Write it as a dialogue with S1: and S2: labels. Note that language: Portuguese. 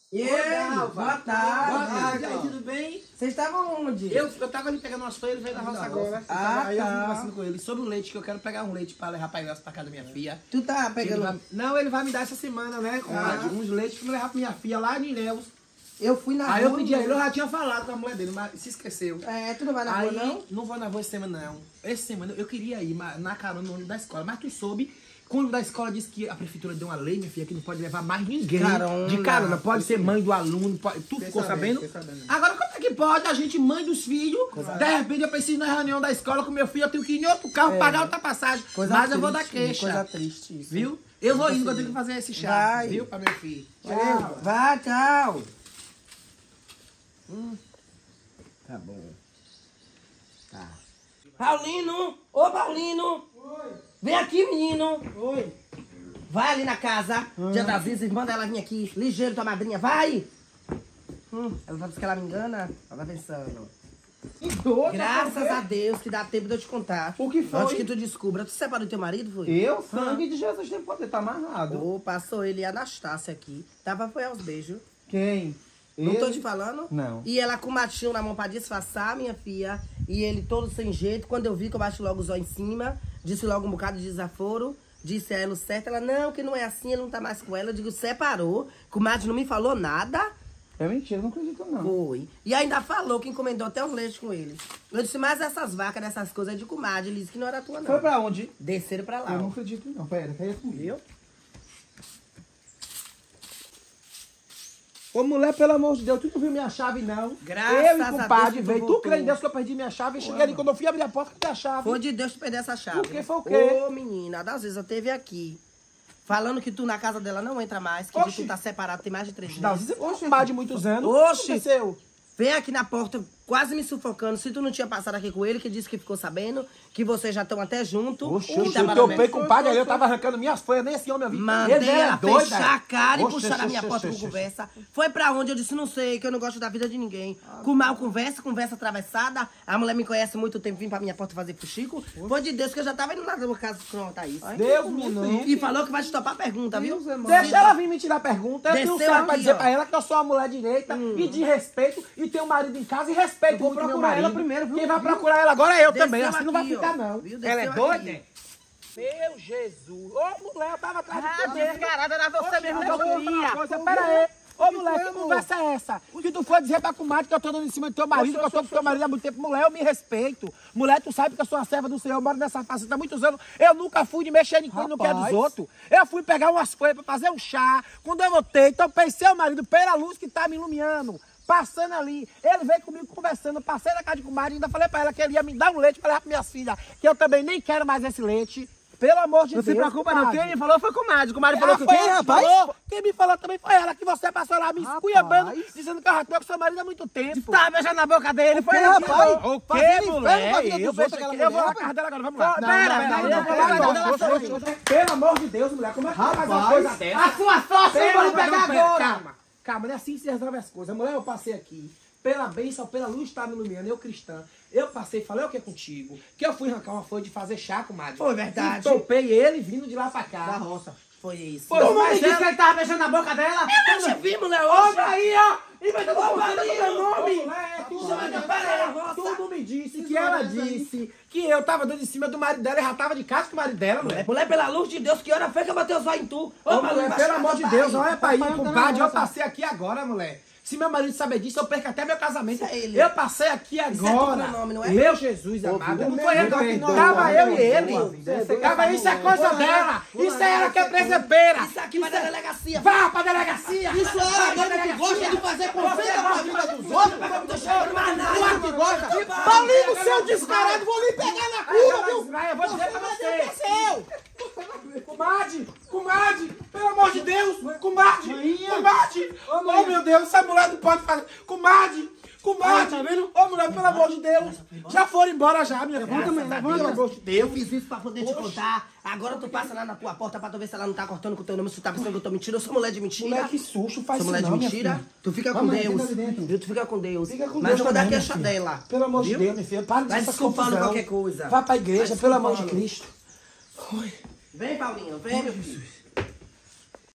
S1: E aí, boa tarde.
S2: Boa tarde, aí, tudo bem?
S1: Vocês estavam onde?
S2: Eu tava ali pegando umas folhas, ele veio da roça agora. Aí eu vim conversando com ele sobre o leite, que eu quero pegar um leite pra levar pra casa da minha filha.
S1: Tu tá pegando...
S2: Não, ele vai me dar essa semana, né? Uns leites pra levar pra minha filha lá em Ilhéus.
S1: Eu fui na rua.
S2: Aí eu pedi a ele, eu já tinha falado com a mulher dele, mas se esqueceu.
S1: É, tu não vai na rua, não?
S2: Não vou na rua essa semana, não. Essa semana eu queria ir na carona no ônibus da escola, mas tu soube... Quando da escola disse que a prefeitura deu uma lei, minha filha, que não pode levar mais ninguém de carona. Pode ser mãe do aluno, pode... Tu ficou sabendo? Agora, como é que pode a gente, mãe dos filhos, de repente eu preciso ir na reunião da escola com meu filho, eu tenho que ir em outro carro, pagar outra passagem. Mas eu vou dar queixa.
S1: Coisa triste isso.
S2: Viu? Eu vou indo, eu tenho que fazer esse chá, viu, pra meu filho.
S1: Tchau. Vai, tchau.
S2: Tá bom. Tá.
S1: Paulino! Ô, Paulino! Oi! Vem aqui, menino!
S2: Oi!
S1: Vai ali na casa, Dia das Isas, manda ela vir aqui. Ligeiro, tua madrinha, vai! Ela vai dizer que ela me engana, ela vai pensando. Graças a Deus que dá tempo de eu te contar.
S3: O que foi?
S1: Antes que tu descubra. Tu separou teu marido, foi?
S3: Eu? Sangue de Jesus tem poder, tá amarrado.
S1: Ô, passou ele e a Anastácia aqui. Foi aos beijos.
S3: Quem?
S1: Não
S3: Ele?
S1: tô te falando?
S3: Não.
S1: E ela com o matinho na mão pra disfarçar, minha filha. E ele todo sem jeito. Quando eu vi que eu bati logo o zóio em cima, disse logo um bocado de desaforo. Disse a ela o certo. Ela, não, que não é assim, ele não tá mais com ela. Eu digo, separou. Que o Madi não me falou nada.
S3: É mentira, não acredito não.
S1: Foi. E ainda falou que encomendou até os leites com ele. Eu disse, mas essas vacas, essas coisas é de comadre. Ele disse que não era tua, não.
S3: Foi pra onde?
S1: Desceram pra lá.
S3: Eu
S1: ó.
S3: não acredito não. Pera comigo.
S1: Viu?
S2: Ô, mulher, pelo amor de Deus, tu não viu minha chave, não?
S1: Graças
S2: eu e
S1: a
S2: o
S1: Deus
S2: compadre
S1: que tu
S2: veio. Tu
S1: voltou.
S2: crê em Deus que eu perdi minha chave? E cheguei ali, quando eu fui abrir a porta, cadê a chave?
S1: Foi de Deus tu perder essa chave.
S2: Por quê? Foi o quê?
S1: Ô, menina, das vezes eu teve aqui. Falando que tu na casa dela não entra mais, que
S2: Oxi.
S1: tu tá separado tem mais de 3
S2: Não,
S1: meses.
S2: você foi compadre de muitos anos.
S1: Oxi.
S2: O que aconteceu?
S1: Vem aqui na porta, quase me sufocando. Se tu não tinha passado aqui com ele, que disse que ficou sabendo, que vocês já estão até juntos.
S2: Oxe,
S1: que
S2: eu
S1: tá
S2: topei com o padre ali, eu tava arrancando minhas folhas, nem esse homem eu vi.
S1: Mandei
S2: Ele é
S1: ela
S2: doido,
S1: fechar a cara e
S2: Oxe,
S1: puxar na minha porta com conversa. Foi pra onde? Eu disse, não sei, que eu não gosto da vida de ninguém. Com mal conversa atravessada. A mulher me conhece há muito tempo, vim pra minha porta fazer fuxico. Foi de Deus que eu já tava indo lá na casa com a Thaís.
S2: Deus me livre.
S1: E falou que vai te topar a pergunta, viu?
S2: Deixa ela vir me tirar pergunta. Eu tenho
S1: Desceu
S2: saco pra
S1: aqui,
S2: dizer
S1: ó.
S2: pra ela que eu sou uma mulher direita e de respeito e tenho um marido em casa e respeito
S3: vou
S2: muito meu
S3: procurar
S2: marido.
S3: ela primeiro, viu?
S2: Quem vai procurar ela agora é eu
S1: Desceu
S2: também, assim não vai
S1: aqui,
S2: ficar
S1: ó.
S2: não.
S1: Viu?
S2: Ela é
S1: Desceu
S2: doida?
S1: aqui.
S2: Meu Jesus. Ô, mulher, eu tava atrás de tu.
S1: descarada, era você mesmo que eu queria.
S2: Pera aí. Ô, mulher, que conversa é essa? Que tu foi dizer pra comadre que eu tô dando em cima do teu marido, que eu tô com teu marido há muito tempo. Mulher, eu me respeito. Mulher, tu sabe que eu sou a serva do Senhor, eu moro nessa faceta há muitos anos. Eu nunca fui de mexer em quem não quer dos outros. Eu fui pegar umas folhas pra fazer um chá. Quando eu voltei, topei seu marido pela luz que tá me iluminando. Passando ali, ele veio comigo conversando, passei na casa de comadre, ainda falei pra ela que ele ia me dar um leite pra levar pra minhas filhas, que eu também nem quero mais esse leite. Pelo amor de Deus.
S3: Não se preocupa não, quem me falou foi comadre. Comadre
S2: Ela
S3: falou que
S2: foi
S3: quem,
S2: ela,
S3: rapaz?
S2: falou. Quem me falou também foi ela, que você passou lá me esculhambando, dizendo que eu já tô com seu marido há muito tempo.
S3: Tá beijando na boca dele, foi
S2: ela,
S3: rapaz?
S2: O
S3: Fazendo
S2: quê,
S3: inferno
S2: mulher?
S3: na vida dos
S2: Eu
S3: outros,
S2: pensei
S3: aquela
S2: que eu vou
S3: mulher,
S2: na casa dela agora, vamos lá.
S3: Não,
S2: Eu vou lá agora. Pelo amor de Deus, mulher, como é que tu faz uma coisa dessa?
S3: A sua sócia eu vou lhe pegar agora.
S2: Calma, não é assim que se resolve as coisas. Mulher, eu passei aqui, pela bênção, pela luz está me iluminando, eu cristã. Eu passei, falei o que é contigo? Que eu fui arrancar uma folha de fazer chá, comadre.
S1: Foi verdade.
S2: E topei ele vindo de lá pra cá.
S1: Da roça. Foi isso.
S2: Foi,
S3: Tu não me
S2: mas
S3: disse
S2: ela-
S3: que ele tava beijando na boca dela?
S1: Eu não te vi, mulher,
S2: Olha
S1: hoje.
S2: aí, ó! Inventando
S1: Ô,
S2: confusão no meu nome!
S1: Marinho!
S2: Mulher, tu
S1: Chama de roça.
S2: tudo me disse que ela disse que eu tava dando em cima do marido dela e já tava de casa com o marido dela, mulher.
S1: Mulher, pela luz de Deus, que hora foi que eu botei o zóio em tu?
S2: Ô, mulher, pelo amor de Deus, olha pra aí, compadre, eu passei aqui agora, mulher. Se meu marido saber disso, eu perco até meu casamento.
S1: Isso é ele.
S2: Eu passei aqui
S1: é
S2: agora.
S1: teu nome, não é?
S2: Meu Jesus amado. Não foi ele,
S3: perdoa,
S2: não. Tava eu e ele.
S3: perdoa.
S2: Tava, isso é coisa dela. Isso é ela que é presepeira.
S1: Isso aqui vai da delegacia.
S2: Vá pra delegacia.
S1: Isso é doido que gosta de fazer confeita com a vida dos outros. Não tô chegando mais nada.
S3: Tu que gosta?
S2: Paulinho, seu descarado, vou lhe pegar na curva, viu? Eu vou dizer pra você. Comadre, pelo amor de Deus, comadre, oh meu Deus, essa mulher não pode fazer, comadre,
S3: tá vendo?
S2: ô mulher, pelo amor de Deus, já foram embora já, minha filha, pelo amor de Deus.
S1: Eu fiz isso pra poder te contar. Agora tu passa lá na tua porta pra tu ver se ela não tá cortando com o teu nome, se tu tá pensando que eu tô mentindo. Eu sou mulher de mentira.
S2: Mulher, que susto, faz
S1: Sou
S2: isso
S1: mulher de
S2: não, minha
S1: mentira.
S2: filha.
S1: Tu fica com
S2: Vamos,
S1: Deus.
S2: entra ali dentro.
S1: Viu? Tu fica com Deus.
S2: Fica com
S1: Mas
S2: Deus
S1: eu vou dar a
S2: também,
S1: queixa
S2: minha filha.
S1: dela.
S2: Pelo amor de
S1: Viu?
S2: Deus, minha filha, para
S1: Vai
S2: dessa
S1: desculpando
S2: confusão.
S1: qualquer coisa.
S2: Vá pra igreja,
S1: Vai
S2: pelo amor de
S1: desculpando.
S2: Cristo.
S1: Vem, Paulinho, vem, meu filho.